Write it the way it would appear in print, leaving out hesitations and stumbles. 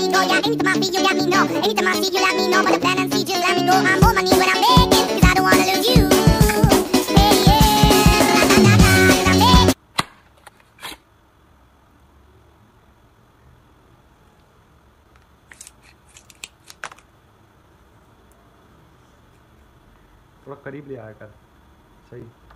money go. Yeah, anytime I see you, got me know. Anytime I see you, let me know. But the plan and see, just let me go. I'm on my knees when I'm begging, 'cause I don't wanna lose you. Hey, yeah, na na na na, 'cause I'm begging. थोड़ा करीब ले आया कर। सही।